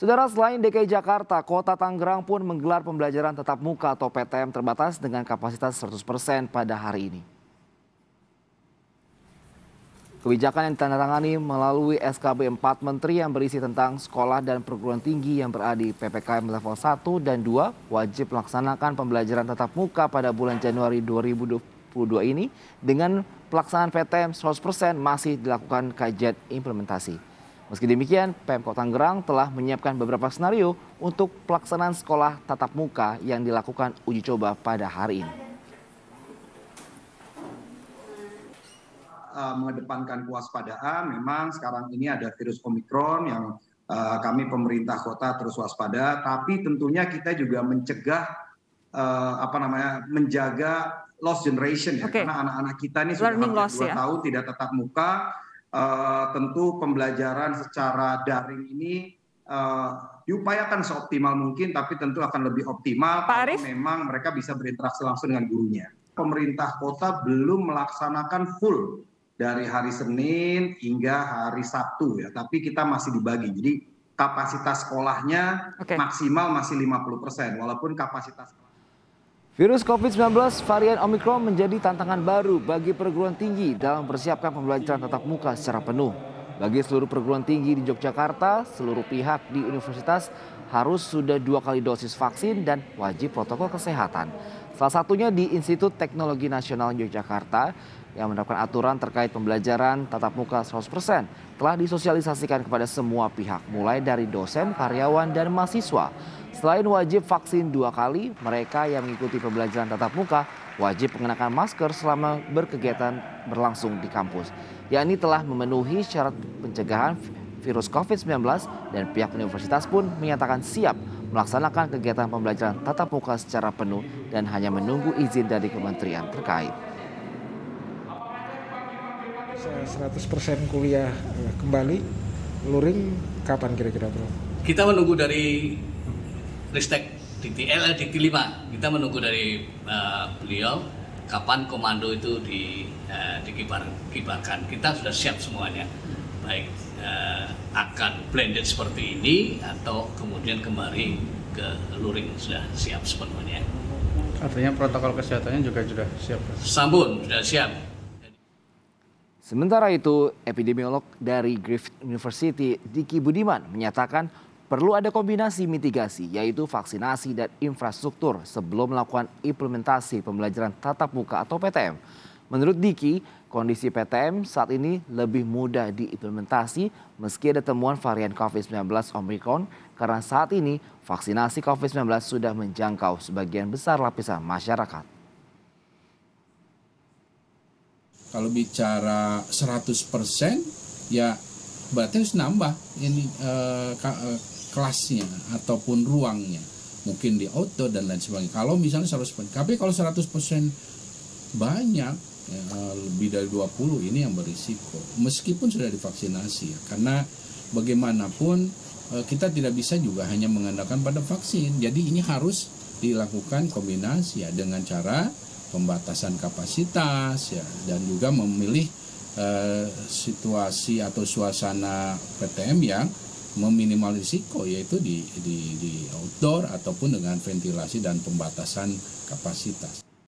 Saudara, selain DKI Jakarta, Kota Tangerang pun menggelar pembelajaran tatap muka atau PTM terbatas dengan kapasitas 100% pada hari ini. Kebijakan yang ditandatangani melalui SKB 4 Menteri yang berisi tentang sekolah dan perguruan tinggi yang berada di PPKM level 1 dan 2 wajib melaksanakan pembelajaran tatap muka pada bulan Januari 2022 ini dengan pelaksanaan PTM 100% masih dilakukan kajian implementasi. Meski demikian, Pemkot Tangerang telah menyiapkan beberapa skenario untuk pelaksanaan sekolah tatap muka yang dilakukan uji coba pada hari ini. Mengedepankan kewaspadaan, memang sekarang ini ada virus Omikron yang kami pemerintah kota terus waspada, tapi tentunya kita juga mencegah menjaga lost generation ya, karena anak-anak kita ini sudah hampir 2 tahun tidak tatap muka. Tentu pembelajaran secara daring ini diupayakan seoptimal mungkin, tapi tentu akan lebih optimal kalau memang mereka bisa berinteraksi langsung dengan gurunya. Pemerintah kota belum melaksanakan full dari hari Senin hingga hari Sabtu ya, tapi kita masih dibagi. Jadi kapasitas sekolahnya maksimal masih 50%, walaupun kapasitas Virus COVID-19 varian Omikron menjadi tantangan baru bagi perguruan tinggi dalam mempersiapkan pembelajaran tatap muka secara penuh. Bagi seluruh perguruan tinggi di Yogyakarta, seluruh pihak di universitas harus sudah 2 kali dosis vaksin dan wajib protokol kesehatan. Salah satunya di Institut Teknologi Nasional Yogyakarta yang menerapkan aturan terkait pembelajaran tatap muka 100% telah disosialisasikan kepada semua pihak, mulai dari dosen, karyawan, dan mahasiswa. Selain wajib vaksin 2 kali, mereka yang mengikuti pembelajaran tatap muka wajib mengenakan masker selama berkegiatan berlangsung di kampus. Yakni telah memenuhi syarat pencegahan virus COVID-19 dan pihak universitas pun menyatakan siap melaksanakan kegiatan pembelajaran tatap muka secara penuh dan hanya menunggu izin dari kementerian terkait. 100% kuliah kembali, luring kapan kira-kira bro? Kita menunggu dari Ristek Dikti 5, kita menunggu dari beliau kapan komando itu dikibarkan. Kita sudah siap semuanya, baik akan blended seperti ini atau kemudian kembali ke luring sudah siap sepenuhnya. Artinya protokol kesehatannya juga sudah siap? Sambun, sudah siap. Sementara itu, epidemiolog dari Griffith University, Diki Budiman, menyatakan perlu ada kombinasi mitigasi, yaitu vaksinasi dan infrastruktur sebelum melakukan implementasi pembelajaran tatap muka atau PTM. Menurut Diki, kondisi PTM saat ini lebih mudah diimplementasi meski ada temuan varian COVID-19 Omicron, karena saat ini vaksinasi COVID-19 sudah menjangkau sebagian besar lapisan masyarakat. Kalau bicara 100% ya berarti harus nambah ini kelasnya ataupun ruangnya, mungkin di outdoor dan lain sebagainya. Kalau misalnya 100%, tapi kalau 100% banyak ya, lebih dari 20 ini yang berisiko meskipun sudah divaksinasi ya. Karena bagaimanapun kita tidak bisa juga hanya mengandalkan pada vaksin. Jadi ini harus dilakukan kombinasi ya, dengan cara pembatasan kapasitas ya, dan juga memilih situasi atau suasana PTM yang meminimal risiko, yaitu di outdoor ataupun dengan ventilasi dan pembatasan kapasitas.